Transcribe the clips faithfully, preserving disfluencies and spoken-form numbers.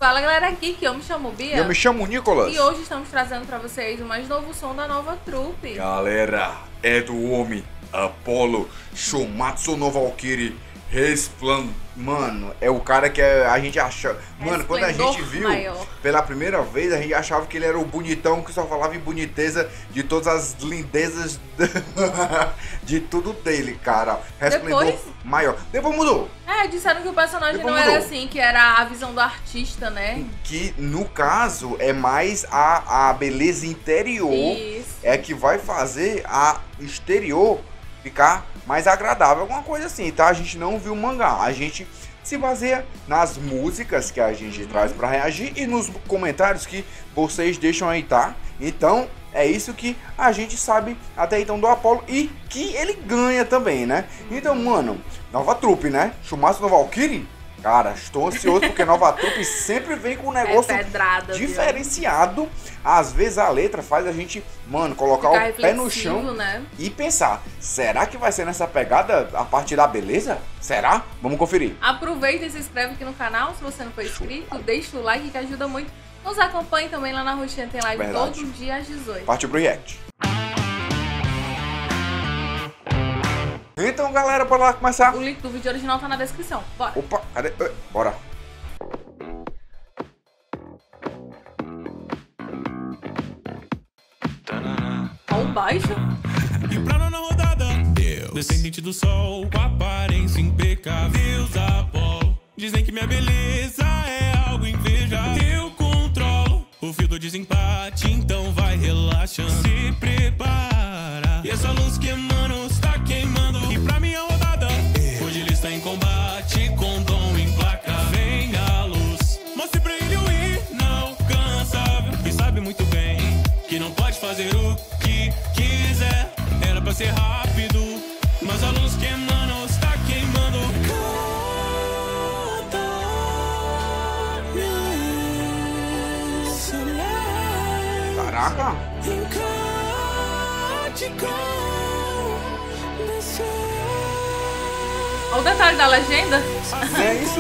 Fala galera, aqui que eu me chamo Bia. Eu me chamo Nicolas. E hoje estamos trazendo pra vocês o mais novo som da nova trupe. Galera, é do homem Apollo Shumatsu no Valkyrie Resplan... Mano, é o cara que a gente achava... Mano, quando a gente viu maior. pela primeira vez, a gente achava que ele era o bonitão que só falava em boniteza de todas as lindezas de tudo dele, cara. Resplendor Depois... maior. Depois mudou. É, disseram que o personagem Depois não mudou. era assim, que era a visão do artista, né? Que, no caso, é mais a, a beleza interior. Isso. É que vai fazer a exterior ficar mais agradável, alguma coisa assim, tá? A gente não viu o mangá, a gente se baseia nas músicas que a gente uhum. traz pra reagir e nos comentários que vocês deixam aí, tá? Então, é isso que a gente sabe até então do Apollo e que ele ganha também, né? Então, mano, nova trupe, né? Shumatsu no Valkyrie? Cara, estou ansioso porque nova trupe sempre vem com um negócio é pedrada, diferenciado. Viu? Às vezes a letra faz a gente, mano, colocar Ficar o pé no chão né? e pensar, será que vai ser nessa pegada a partir da beleza? Será? Vamos conferir. Aproveita e se inscreve aqui no canal, se você não for inscrito, deixa o like que ajuda muito. Nos acompanhe também lá na Roxinha, tem live Verdade. todo dia às dezoito. Partiu pro react. Então, galera, bora lá começar. O link do vídeo original tá na descrição. Bora. Opa, cadê? Bora. Ó o baixo. E pra nona rodada, Deus. Descendente do sol, com aparência impecável. Deus Apollo. Dizem que minha beleza é algo invejável. Eu controlo o fio do desempate, então vai relaxando. Se prepara. E essa luz que emana está queimando. E pra minha rodada, hoje ele está em combate com dom implacável. Vem a luz, mostre pra ele o inalcançável. E sabe muito bem que não pode fazer o que quiser. Era pra ser rápido, mas a luz que emana está queimando. Caraca! Olha o detalhe da legenda. É isso.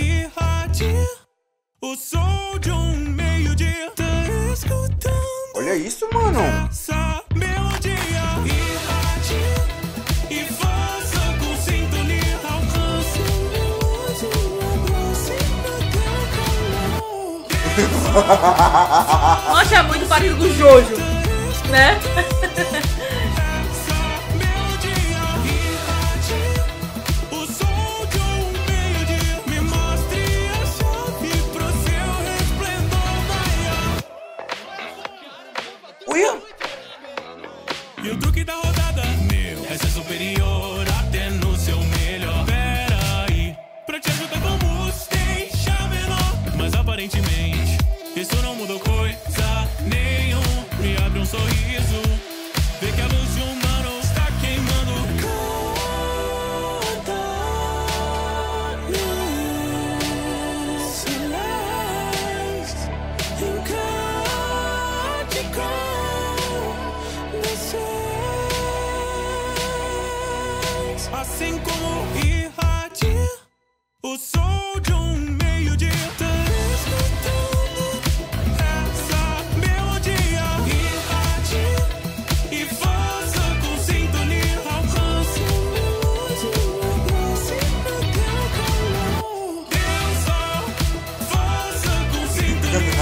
O sol de um meio-dia. Tá escutando. Olha isso, mano. Essa melodia. Irradia e faça com sintonia. Alcance luz e abrace no teu calor. Nossa, é muito parecido com o Jojo, né? E o truque da rodada, meu, essa é superior até no seu melhor. Pera aí, pra te ajudar vamos deixar menor. Mas aparentemente, isso não mudou coisa nenhum. Me abre um sorriso, vê que a luz de um mano está queimando. Canta, celeste, encante com assim como irradia o sol de um meio-dia. Tá escutando essa melodia. Irradia e faça com sintonia. Alcance luz e abrace no teu calor. Deus só faça com sintonia.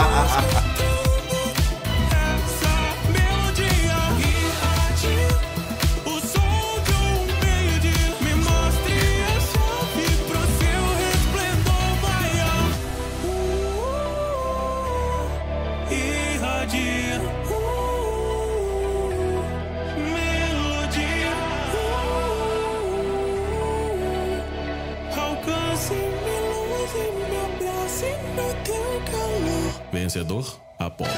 Vencedor, Apollo.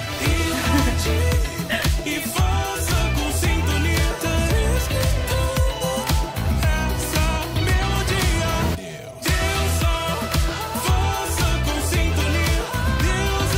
E faça com sintonia. Tá escutando essa melodia. Deus, Deus só faça com sintonia. Deus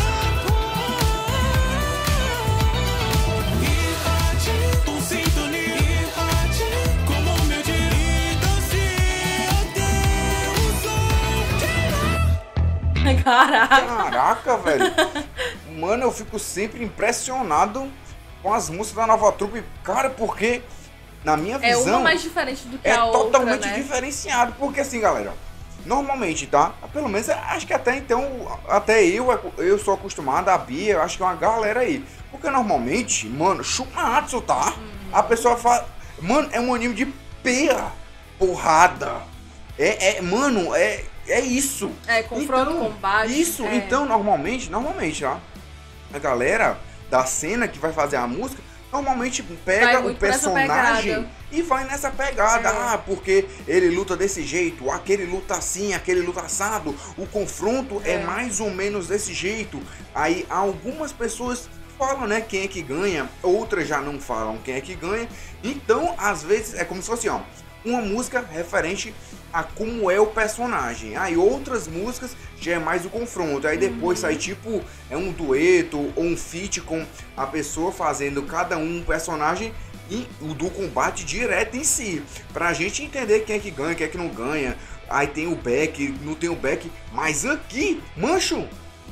Apollo. Irrade com sintonia. Irrade como meu dia. E dance até o sol. Caraca. Caraca, velho. Mano, eu fico sempre impressionado com as músicas da Nova Trupe. Cara, porque, na minha visão... É uma mais diferente do que é a outra, totalmente né? diferenciado. Porque assim, galera, normalmente, tá? Pelo menos, acho que até então, até eu, eu sou acostumado, a Bia, acho que é uma galera aí. Porque normalmente, mano, Shumatsu, tá? Hum. A pessoa fala... Mano, é um anime de pera, porrada. É, é, mano, é, é isso. É, confronto, então, combate. Isso, é. então, normalmente, normalmente, ó, a galera da cena que vai fazer a música, normalmente pega o personagem e vai nessa pegada. É. Ah, porque ele luta desse jeito, aquele luta assim, aquele luta assado. O confronto é. é mais ou menos desse jeito. Aí, algumas pessoas falam, né, quem é que ganha, outras já não falam quem é que ganha. Então, às vezes, é como se fosse, ó, uma música referente a como é o personagem. Aí outras músicas já é mais o confronto. Aí depois uhum. sai tipo, é um dueto ou um feat com a pessoa fazendo cada um personagem e o do combate direto em si. Pra gente entender quem é que ganha, quem é que não ganha. Aí tem o back, não tem o back. Mas aqui, mancho,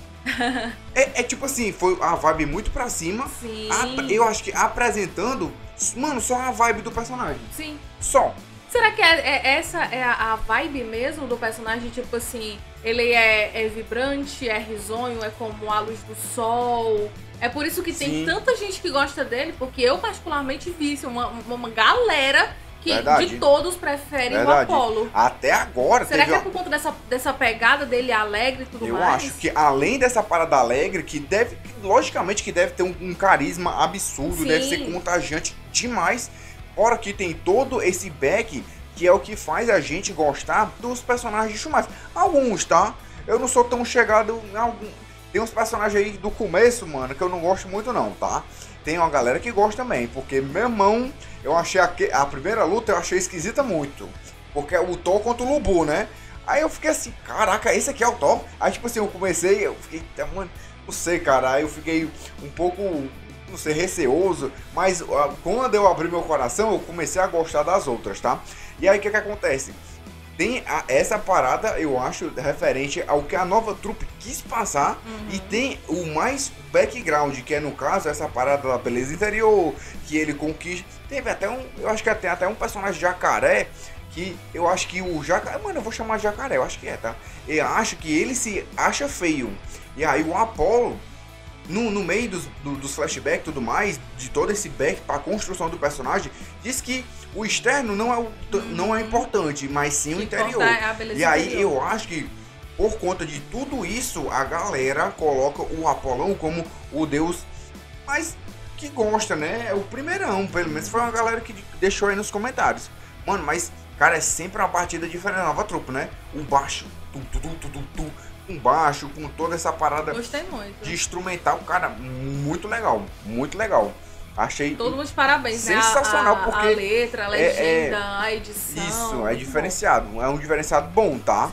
é, é tipo assim, foi a vibe muito pra cima. Sim. A, eu acho que apresentando, mano, só a vibe do personagem. Sim. Só. Será que é, é, essa é a, a vibe mesmo do personagem? Tipo assim, ele é, é vibrante, é risonho, é como a luz do sol. É por isso que tem Sim. tanta gente que gosta dele, porque eu particularmente vi uma, uma galera que Verdade. de todos preferem Verdade. o Apollo. Até agora. Será que é por conta dessa, dessa pegada dele alegre e tudo eu mais? Eu acho que além dessa parada alegre, que deve, logicamente que deve ter um, um carisma absurdo, Sim. deve ser contagiante demais. Fora que tem todo esse back que é o que faz a gente gostar dos personagens de Shumatsu. Alguns, tá? Eu não sou tão chegado em algum... Tem uns personagens aí do começo, mano, que eu não gosto muito não, tá? Tem uma galera que gosta também, porque, meu irmão, eu achei a, a primeira luta eu achei esquisita muito. Porque é o Thor contra o Lubu, né? Aí eu fiquei assim, caraca, esse aqui é o Thor? Aí tipo assim, eu comecei, eu fiquei, mano, não sei, cara, aí eu fiquei um pouco... não ser receoso, mas uh, quando eu abri meu coração, eu comecei a gostar das outras, tá? E aí o que que acontece? Tem a, essa parada, eu acho, referente ao que a Nova Trupe quis passar, uhum. e tem o mais background, que é no caso, essa parada da beleza interior, que ele conquista. Teve até um, eu acho que tem até um personagem jacaré, que eu acho que o jacaré, mano, eu vou chamar de jacaré, eu acho que é, tá? Eu acho que ele se acha feio, e aí o Apollo, No, no meio dos, do, dos flashbacks e tudo mais, de todo esse back para a construção do personagem, diz que o externo não é, o, não é importante, mas sim o interior. E aí interior. eu acho que por conta de tudo isso, a galera coloca o Apolão como o deus mais que gosta, né? É o primeirão, pelo menos foi uma galera que deixou aí nos comentários. Mano, mas, cara, é sempre uma partida diferente da Nova Trupe, né? O baixo, tu, tu, tu, tu, tu, tu. Com baixo, com toda essa parada Gostei muito. de instrumental, cara, muito legal, muito legal. Achei todo mundo de parabéns, sensacional, né? A, porque a letra, a legenda, é, é, a edição. Isso, é diferenciado, bom. é um diferenciado bom, tá?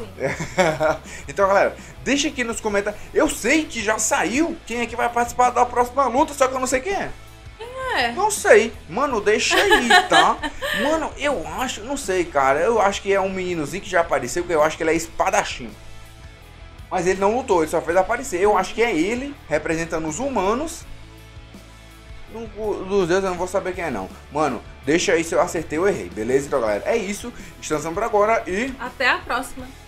Então, galera, deixa aqui nos comentários. Eu sei que já saiu quem é que vai participar da próxima luta, só que eu não sei quem é. Quem é? Não sei, mano, deixa aí, tá? Mano, eu acho, não sei, cara, eu acho que é um meninozinho que já apareceu, porque eu acho que ele é espadachim. Mas ele não lutou, ele só fez aparecer. Eu acho que é ele, representando os humanos. Dos deuses eu não vou saber quem é não. Mano, deixa aí se eu acertei ou errei, beleza? Então, galera, é isso. Estamos por agora e... até a próxima.